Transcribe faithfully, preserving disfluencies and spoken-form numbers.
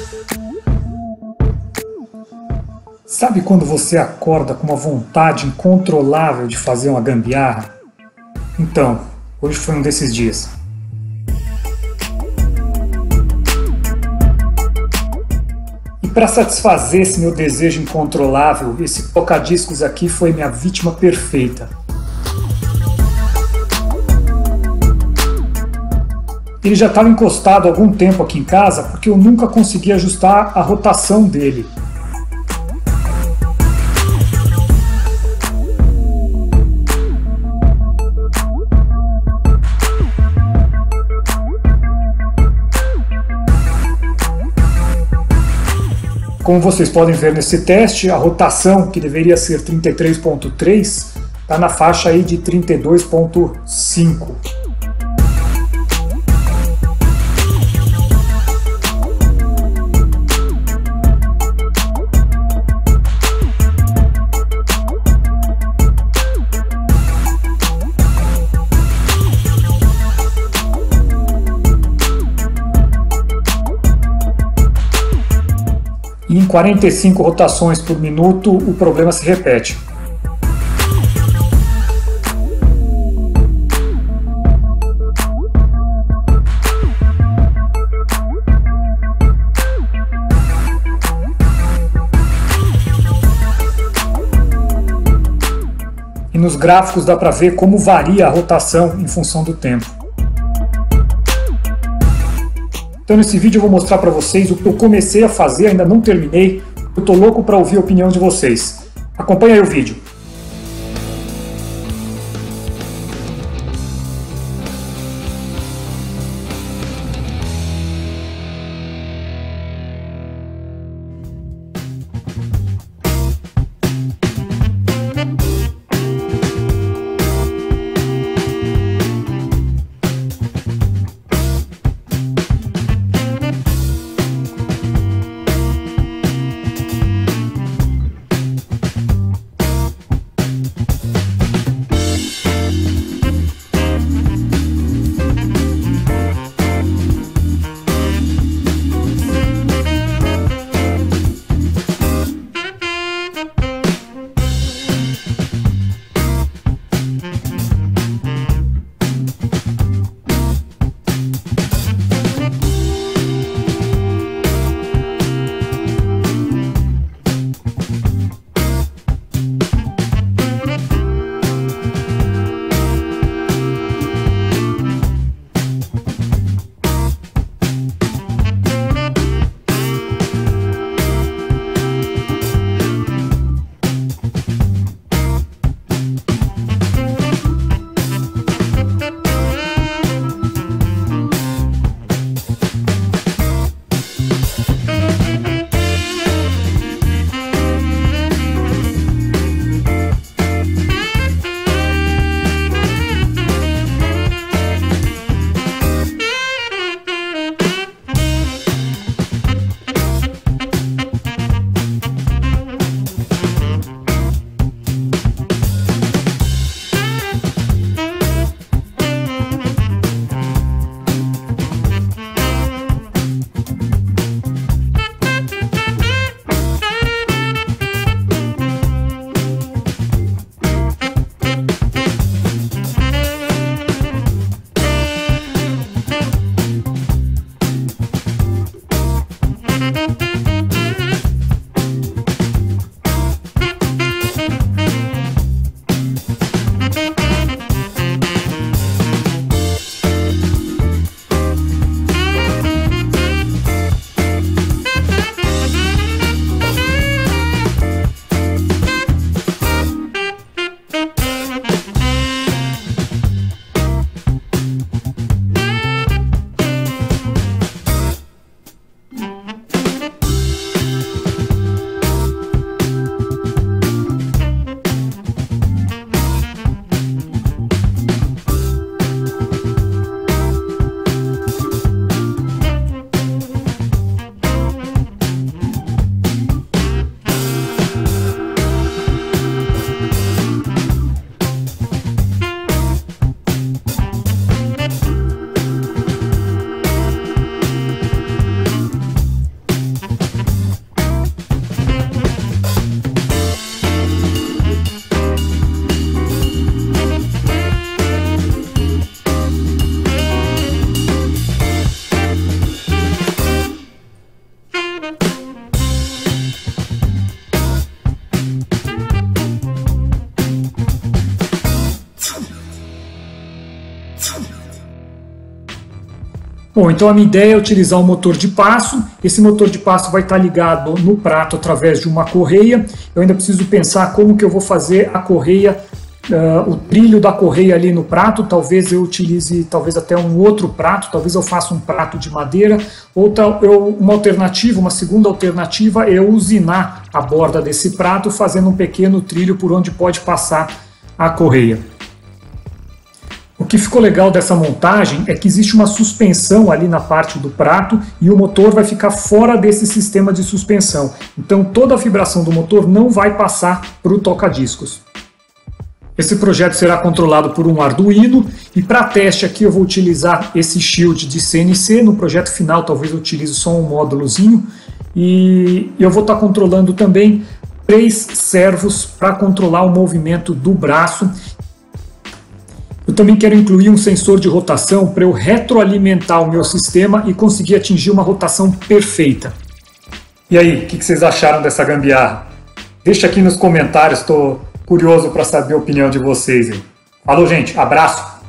Sabe quando você acorda com uma vontade incontrolável de fazer uma gambiarra? Então, hoje foi um desses dias. E para satisfazer esse meu desejo incontrolável, esse tocadiscos aqui foi minha vítima perfeita. Ele já estava encostado há algum tempo aqui em casa porque eu nunca consegui ajustar a rotação dele. Como vocês podem ver nesse teste, a rotação, que deveria ser trinta e três ponto três, está na faixa aí de trinta e dois ponto cinco. E em quarenta e cinco rotações por minuto, o problema se repete. E nos gráficos dá para ver como varia a rotação em função do tempo. Então nesse vídeo eu vou mostrar para vocês o que eu comecei a fazer, ainda não terminei. Eu tô louco para ouvir a opinião de vocês. Acompanha aí o vídeo. Bom, então a minha ideia é utilizar um motor de passo. Esse motor de passo vai estar ligado no prato através de uma correia. Eu ainda preciso pensar como que eu vou fazer a correia, uh, o trilho da correia ali no prato. Talvez eu utilize talvez até um outro prato, talvez eu faça um prato de madeira. Ou tal, eu, uma alternativa, uma segunda alternativa é eu usinar a borda desse prato fazendo um pequeno trilho por onde pode passar a correia. O que ficou legal dessa montagem é que existe uma suspensão ali na parte do prato e o motor vai ficar fora desse sistema de suspensão. Então toda a vibração do motor não vai passar para o toca-discos. Esse projeto será controlado por um Arduino e para teste aqui eu vou utilizar esse shield de C N C. No projeto final talvez eu utilize só um módulozinho e eu vou estar controlando também três servos para controlar o movimento do braço. Eu também quero incluir um sensor de rotação para eu retroalimentar o meu sistema e conseguir atingir uma rotação perfeita. E aí, o que vocês acharam dessa gambiarra? Deixa aqui nos comentários, estou curioso para saber a opinião de vocês. Falou, gente, abraço!